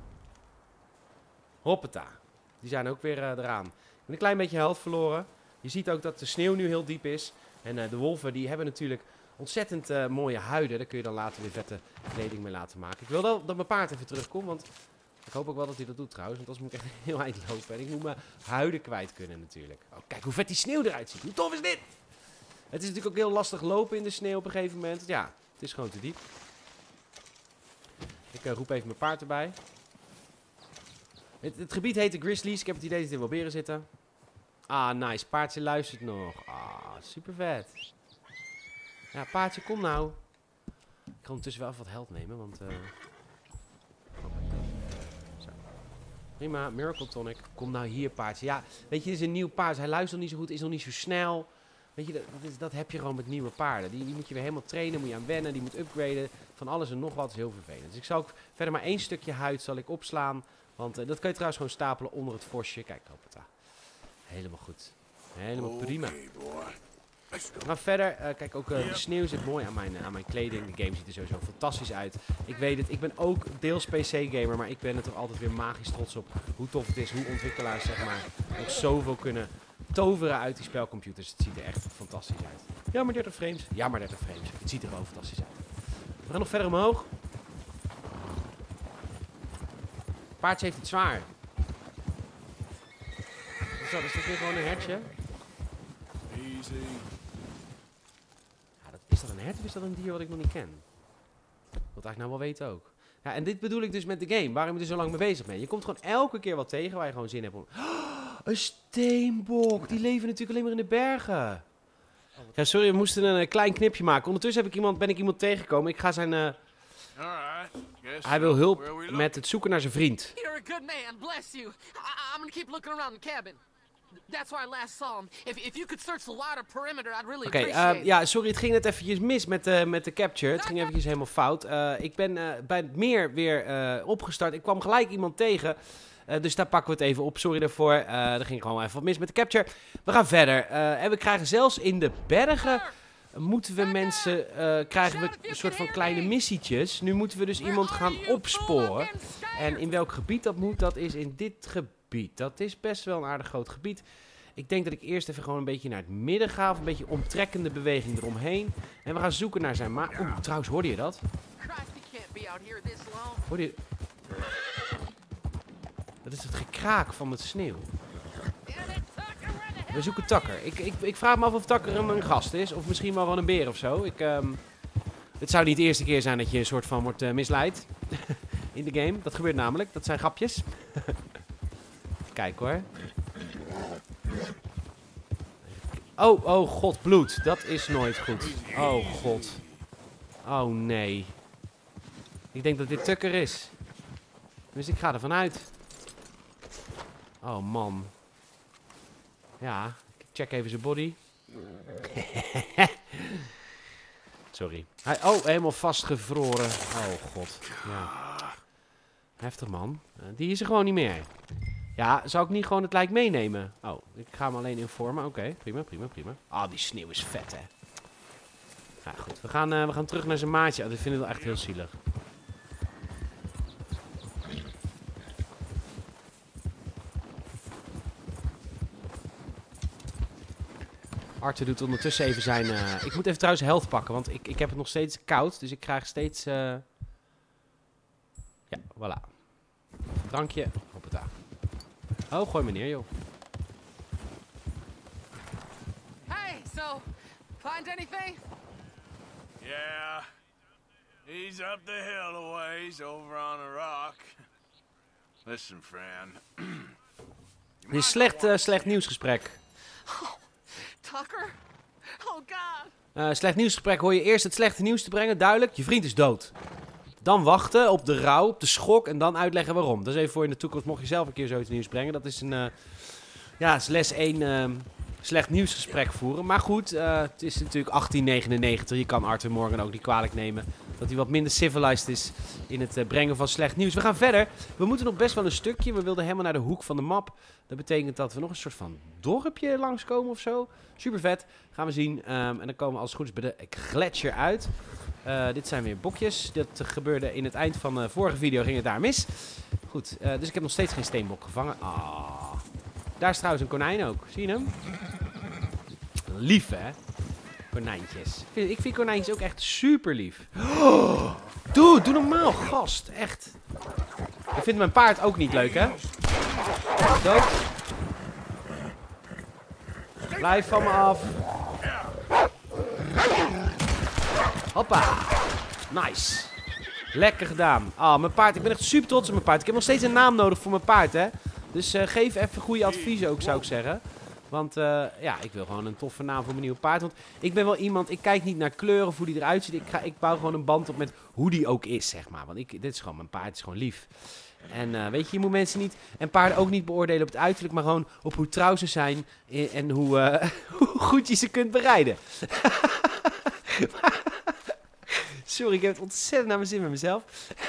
A: Hoppata. Die zijn ook weer uh, eraan. Ik ben een klein beetje health verloren. Je ziet ook dat de sneeuw nu heel diep is. En uh, de wolven die hebben natuurlijk ontzettend uh, mooie huiden. Daar kun je dan later weer vette kleding mee laten maken. Ik wil wel dat mijn paard even terugkomt. Want ik hoop ook wel dat hij dat doet trouwens. Want anders moet ik echt heel eind lopen. En ik moet mijn huiden kwijt kunnen natuurlijk. Oh, kijk hoe vet die sneeuw eruit ziet. Hoe tof is dit? Het is natuurlijk ook heel lastig lopen in de sneeuw op een gegeven moment. Ja, het is gewoon te diep. Ik uh, roep even mijn paard erbij. Het, het gebied heet de Grizzlies. Ik heb het idee dat er wel beren zitten. Ah, nice. Paardje luistert nog. Ah, super vet. Ja, paardje, kom nou. Ik ga ondertussen wel even wat held nemen, want... Uh... Zo. Prima, Miracle Tonic. Kom nou hier, paardje. Ja, weet je, dit is een nieuw paard. Hij luistert nog niet zo goed, is nog niet zo snel. Weet je, dat, dat, dat heb je gewoon met nieuwe paarden. Die, die moet je weer helemaal trainen, moet je aan wennen, die moet upgraden. Van alles en nog wat is heel vervelend. Dus ik zal ook verder maar één stukje huid zal ik opslaan. Want uh, dat kan je trouwens gewoon stapelen onder het vosje. Kijk, hoop het daar. Helemaal goed. Helemaal prima. We gaan verder. Uh, kijk, ook uh, de sneeuw zit mooi aan mijn, uh, aan mijn kleding. De game ziet er sowieso fantastisch uit. Ik weet het, ik ben ook deels P C-gamer, maar ik ben er toch altijd weer magisch trots op hoe tof het is, hoe ontwikkelaars zeg maar ook zoveel kunnen toveren uit die spelcomputers. Het ziet er echt fantastisch uit. Ja, maar dertig frames. Ja, maar dertig frames. Het ziet er wel fantastisch uit. We gaan nog verder omhoog. Paardje heeft het zwaar. Zo, is dit weer gewoon een hertje?
B: Easy.
A: Ja, dat, is dat een hert of is dat een dier wat ik nog niet ken? Dat wil ik eigenlijk nou wel weten ook. Ja, en dit bedoel ik dus met de game. Waarom je er zo lang mee bezig bent. Je komt gewoon elke keer wat tegen waar je gewoon zin hebt om... Een steenbok. Die leven natuurlijk alleen maar in de bergen. Ja, sorry, we moesten een, een klein knipje maken. Ondertussen heb ik iemand, ben ik iemand tegengekomen. Ik ga zijn... Uh, hij wil hulp met het zoeken naar zijn vriend.
G: You're a good man, bless you. I I'm gonna keep looking around the cabin. That's where I last saw him. If, if you could search the wider perimeter, I'd really
A: Oké,
G: appreciate
A: uh, ja, sorry, het ging net eventjes mis met, uh, met de capture. Het ging eventjes helemaal fout. Uh, ik ben uh, bij het meer weer uh, opgestart. Ik kwam gelijk iemand tegen. Uh, dus daar pakken we het even op. Sorry daarvoor. Uh, er ging gewoon even wat mis met de capture. We gaan verder. Uh, en we krijgen zelfs in de bergen... moeten we mensen... Uh, krijgen we een soort van kleine missietjes. Nu moeten we dus iemand gaan opsporen. En in welk gebied dat moet, dat is in dit gebied. Dat is best wel een aardig groot gebied. Ik denk dat ik eerst even gewoon een beetje naar het midden ga. Of een beetje omtrekkende beweging eromheen. En we gaan zoeken naar zijn ma... Oeh, trouwens, hoorde je dat? Hoorde je... Dat is het gekraak van het sneeuw. We zoeken Tucker. Ik, ik, ik vraag me af of Tucker een, een gast is. Of misschien wel gewoon een beer of zo. Ik, um, het zou niet de eerste keer zijn dat je een soort van wordt uh, misleid. In de game. Dat gebeurt namelijk. Dat zijn grapjes. Kijk hoor. Oh, oh god, bloed. Dat is nooit goed. Oh god. Oh nee. Ik denk dat dit Tucker is. Dus ik ga ervan uit. Oh man. Ja, ik check even zijn body. Sorry. Hij, oh, helemaal vastgevroren. Oh god. Ja. Heftig man. Uh, die is er gewoon niet meer. Ja, zou ik niet gewoon het lijk meenemen? Oh, ik ga hem alleen informen. Oké, okay, prima, prima, prima. Ah, oh, die sneeuw is vet, hè. Ja, goed. We gaan, uh, we gaan terug naar zijn maatje. Oh, ik vind het wel echt heel zielig. Arthur doet ondertussen even zijn... Uh... Ik moet even trouwens health pakken, want ik, ik heb het nog steeds koud. Dus ik krijg steeds... Uh... Ja, voilà. Drankje. Hoppata. Oh, gooi me neer, joh.
G: Hey, so, find anything?
B: Yeah. He's up the hill a ways over on a rock. Listen, Fran.
A: Dit is slecht, uh, slecht nieuwsgesprek.
G: Oh, Tucker? Oh, God.
A: Uh, slecht nieuwsgesprek hoor je eerst het slechte nieuws te brengen. Duidelijk, je vriend is dood. Dan wachten op de rouw, op de schok en dan uitleggen waarom. Dat is even voor in de toekomst, mocht je zelf een keer zoiets nieuws brengen. Dat is een, uh, ja, is les één, uh, slecht nieuwsgesprek voeren. Maar goed, uh, het is natuurlijk achttien negenennegentig. Je kan Arthur Morgan ook niet kwalijk nemen dat hij wat minder civilized is in het uh, brengen van slecht nieuws. We gaan verder. We moeten nog best wel een stukje. We wilden helemaal naar de hoek van de map. Dat betekent dat we nog een soort van dorpje langskomen of zo. Super vet. Gaan we zien. Um, en dan komen we als het goed is bij de gletsjer uit. Uh, dit zijn weer bokjes. Dat uh, gebeurde in het eind van de vorige video. Ging het daar mis. Goed. Uh, dus ik heb nog steeds geen steenbok gevangen. Ah. Daar is trouwens een konijn ook. Zie je hem? Lief, hè? Konijntjes. Ik vind, ik vind konijntjes ook echt super lief. Oh, doe, doe normaal, gast. Echt. Ik vind mijn paard ook niet leuk, hè? Dood. Blijf van me af. Hoppa. Nice. Lekker gedaan. Ah, mijn paard. Ik ben echt super trots op mijn paard. Ik heb nog steeds een naam nodig voor mijn paard, hè? Dus uh, geef even goede adviezen ook, zou ik zeggen. Want uh, ja, ik wil gewoon een toffe naam voor mijn nieuwe paard. Want ik ben wel iemand, ik kijk niet naar kleuren of hoe die eruit ziet. Ik, ga, ik bouw gewoon een band op met hoe die ook is, zeg maar. Want ik, dit is gewoon, mijn paard is gewoon lief. En uh, weet je, je moet mensen niet, en paarden ook niet beoordelen op het uiterlijk, maar gewoon op hoe trouw ze zijn en hoe, uh, hoe goed je ze kunt bereiden. Sorry, ik heb het ontzettend naar mijn zin met mezelf.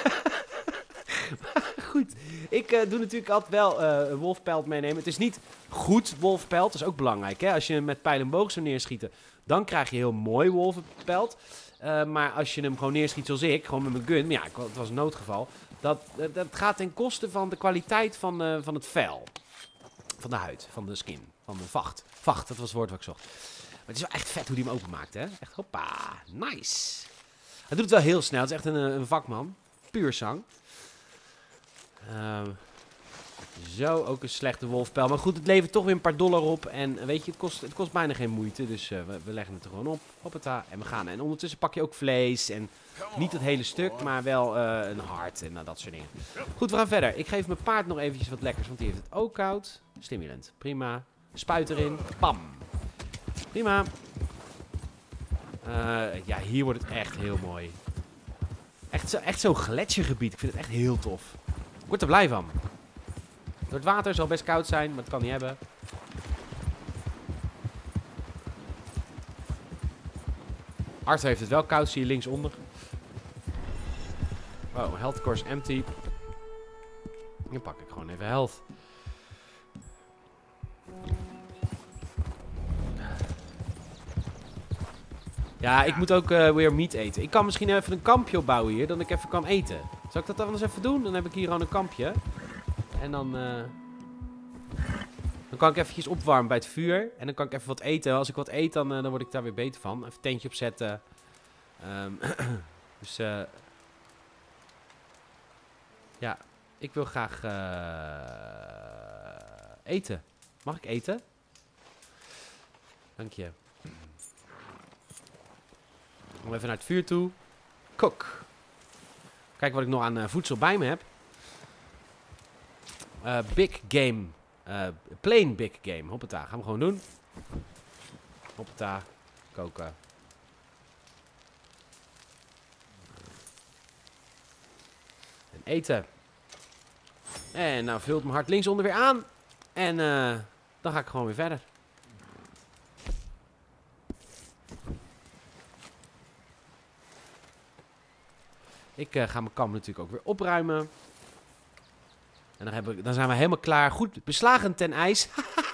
A: Maar goed, ik uh, doe natuurlijk altijd wel uh, een wolfpelt meenemen. Het is niet goed wolfpelt, dat is ook belangrijk. Hè? Als je hem met pijl en boog zou neerschieten, dan krijg je heel mooi wolvenpelt. Uh, maar als je hem gewoon neerschiet zoals ik, gewoon met mijn gun, maar ja, het was een noodgeval. Dat, uh, dat gaat ten koste van de kwaliteit van, uh, van het vel. Van de huid, van de skin, van de vacht. Vacht, dat was het woord wat ik zocht. Maar het is wel echt vet hoe hij hem openmaakt, hè. Echt, hoppa, nice. Hij doet het wel heel snel, het is echt een, een vakman. Puur zang. Uh, Zo, ook een slechte wolfpijl. Maar goed, het levert toch weer een paar dollar op. En weet je, het kost, het kost bijna geen moeite. Dus uh, we, we leggen het er gewoon op. Hoppata. En we gaan. En ondertussen pak je ook vlees. En niet het hele stuk, maar wel uh, een hart en uh, dat soort dingen. Goed, we gaan verder. Ik geef mijn paard nog eventjes wat lekkers, want die heeft het ook koud. Stimulant. Prima. Spuit erin. Pam. Prima. Uh, ja, hier wordt het echt heel mooi. Echt zo'n echt zo gletsjergebied. Ik vind het echt heel tof. Ik word er blij van. Door het water zal best koud zijn, maar het kan niet hebben. Arthur heeft het wel koud, zie je linksonder. Oh, health course empty. Dan pak ik gewoon even health. Ja, ik moet ook uh, weer meat eten. Ik kan misschien even een kampje opbouwen hier, dat ik even kan eten. Zal ik dat dan eens even doen? Dan heb ik hier gewoon een kampje. En dan... Uh, dan kan ik eventjes opwarmen bij het vuur. En dan kan ik even wat eten. Als ik wat eet, dan, uh, dan word ik daar weer beter van. Even een tentje opzetten. Um, dus... Uh, ja, ik wil graag... Uh, eten. Mag ik eten? Dank je. Kom even naar het vuur toe. Kok. Kijk wat ik nog aan uh, voedsel bij me heb. Uh, big game. Uh, plain big game. Hoppata. Gaan we gewoon doen. Hoppata. Koken. En eten. En nou vult mijn hart linksonder weer aan. En uh, dan ga ik gewoon weer verder. Ik uh, ga mijn kamp natuurlijk ook weer opruimen. En dan, hebben we, dan zijn we helemaal klaar. Goed beslagen ten ijs.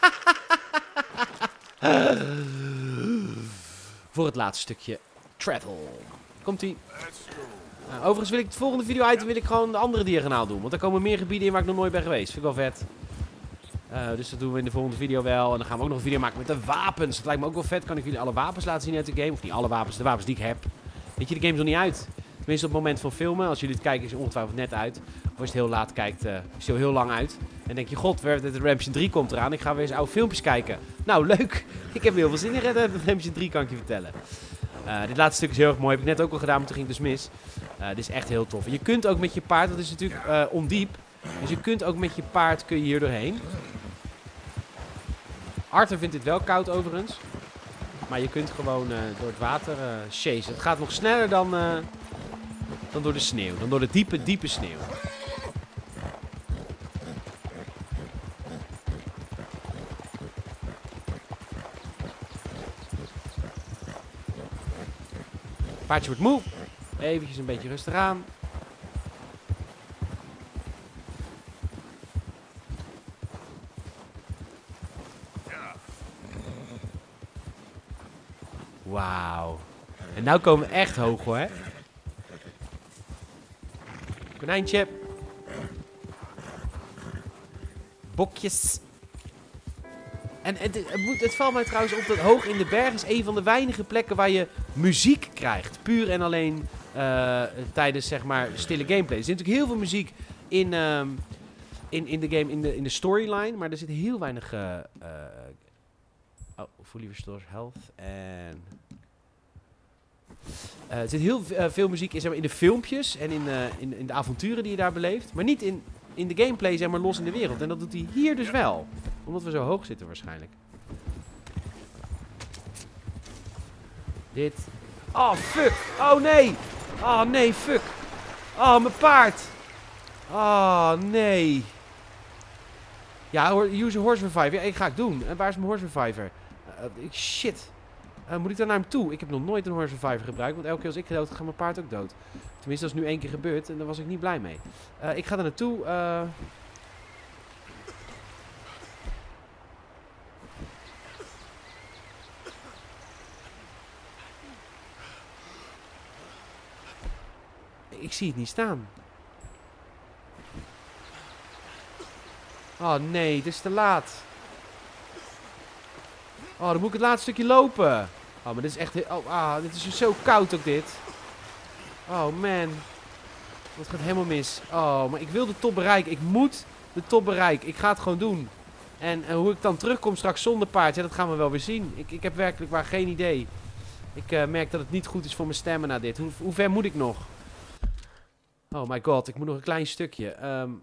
A: Voor het laatste stukje travel. Komt-ie. Uh, overigens wil ik het volgende video-item wil ik gewoon de andere diagonaal doen. Want er komen meer gebieden in waar ik nog nooit ben geweest. Vind ik wel vet. Uh, dus dat doen we in de volgende video wel. En dan gaan we ook nog een video maken met de wapens. Dat lijkt me ook wel vet. Kan ik jullie alle wapens laten zien uit de game? Of niet alle wapens, de wapens die ik heb. Weet je, de game is nog niet uit. Tenminste op het moment van filmen. Als jullie het kijken is het ongetwijfeld net uit. Of als je het heel laat kijkt, uh, is het heel lang uit. En denk je, god, Red Dead Redemption drie komt eraan. Ik ga weer eens oude filmpjes kijken. Nou, leuk. Ik heb heel veel zin in Red Dead Redemption drie, kan ik je vertellen. Uh, dit laatste stuk is heel erg mooi. Heb ik net ook al gedaan, maar toen ging het dus mis. Uh, dit is echt heel tof. En je kunt ook met je paard, dat is natuurlijk uh, ondiep. Dus je kunt ook met je paard, kun je hier doorheen. Arthur vindt dit wel koud overigens. Maar je kunt gewoon uh, door het water uh, chasen. Het gaat nog sneller dan, uh, dan door de sneeuw. Dan door de diepe, diepe sneeuw. Paardje wordt moe. Eventjes een beetje rustig aan. Wauw. En nou komen we echt hoog hoor. Konijntje. Bokjes. En het, het, moet, het valt mij trouwens op dat hoog in de berg is een van de weinige plekken waar je muziek krijgt. Puur en alleen uh, tijdens zeg maar stille gameplay. Er zit natuurlijk heel veel muziek in, um, in, in de game, in de, in de storyline. Maar er zit heel weinig... Uh, uh, oh, fully restores health. En... Uh, er zit heel uh, veel muziek in, zeg maar, in de filmpjes en in, uh, in, in de avonturen die je daar beleeft. Maar niet in, in de gameplay, zeg maar, los in de wereld. En dat doet hij hier dus wel. Omdat we zo hoog zitten waarschijnlijk. Dit. Oh, fuck. Oh, nee. Oh, nee, fuck. Oh, mijn paard. Oh, nee. Ja, use a horse reviver. Ja, ik ga het doen. En waar is mijn horse reviver? Uh, shit. Uh, moet ik daar naar hem toe? Ik heb nog nooit een horse reviver gebruikt. Want elke keer als ik dood ga, gaat mijn paard ook dood. Tenminste, dat is nu één keer gebeurd. En daar was ik niet blij mee. Uh, ik ga er naartoe. Uh... Ik zie het niet staan. Oh nee, het is te laat. Oh, dan moet ik het laatste stukje lopen. Oh, maar dit is echt... Oh, ah, dit is zo koud ook dit. Oh, man. Het gaat helemaal mis. Oh, maar ik wil de top bereiken. Ik moet de top bereik. Ik ga het gewoon doen. En uh, hoe ik dan terugkom straks zonder paard, ja, dat gaan we wel weer zien. Ik, ik heb werkelijk waar geen idee. Ik uh, merk dat het niet goed is voor mijn stamina dit. Hoe, hoe ver moet ik nog? Oh my god, ik moet nog een klein stukje. Um,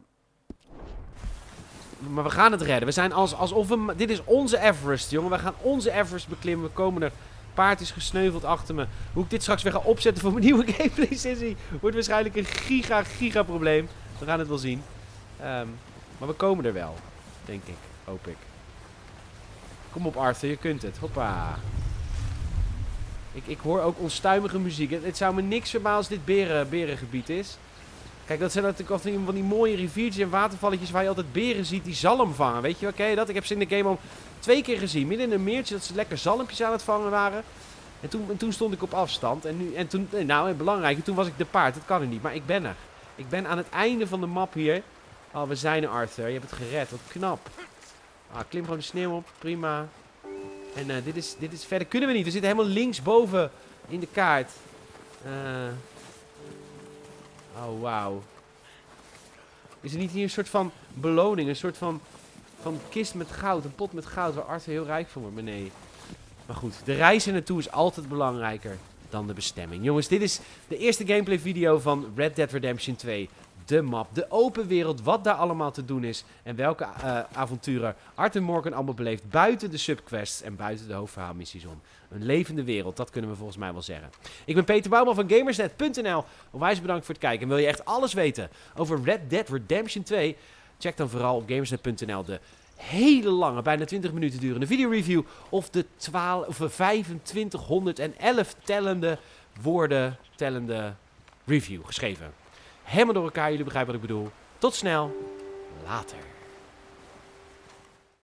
A: maar we gaan het redden. We zijn als, alsof we... Dit is onze Everest, jongen. We gaan onze Everest beklimmen. We komen er... Paard is gesneuveld achter me. Hoe ik dit straks weer ga opzetten voor mijn nieuwe gameplay sessie... wordt waarschijnlijk een giga, giga probleem. We gaan het wel zien. Um, maar we komen er wel. Denk ik. Hoop ik. Kom op, Arthur. Je kunt het. Hoppa. Ik, ik hoor ook onstuimige muziek. Het, het zou me niks verbazen als dit beren, berengebied is. Kijk, dat zijn natuurlijk altijd van die mooie riviertjes en watervalletjes waar je altijd beren ziet die zalm vangen. Weet je wel, ken je dat? Ik heb ze in de game al twee keer gezien. Midden in een meertje dat ze lekker zalmpjes aan het vangen waren. En toen, en toen stond ik op afstand. En, nu, en toen, nou, en belangrijk, toen was ik de paard. Dat kan er niet, maar ik ben er. Ik ben aan het einde van de map hier. Oh, we zijn er, Arthur. Je hebt het gered. Wat knap. Ah, klim gewoon de sneeuw op. Prima. En uh, dit, is, dit is... Verder kunnen we niet. We zitten helemaal linksboven in de kaart. Uh... Oh, wauw. Is er niet hier een soort van beloning? Een soort van, van kist met goud. Een pot met goud waar Arthur heel rijk van wordt. Maar nee. Maar goed, de reis er naartoe is altijd belangrijker dan de bestemming. Jongens, dit is de eerste gameplay video van Red Dead Redemption twee. De map, de open wereld, wat daar allemaal te doen is. En welke uh, avonturen Arthur Morgan allemaal beleeft buiten de subquests en buiten de hoofdverhaalmissies om. Een levende wereld, dat kunnen we volgens mij wel zeggen. Ik ben Peter Bouwman van Gamersnet punt n l. Onwijs bedankt voor het kijken. En wil je echt alles weten over Red Dead Redemption twee? Check dan vooral op Gamersnet punt n l de hele lange, bijna twintig minuten durende videoreview. Of de twaalf, of vijfentwintighonderdelf tellende woorden tellende review geschreven. Helemaal door elkaar, jullie begrijpen wat ik bedoel. Tot snel, later.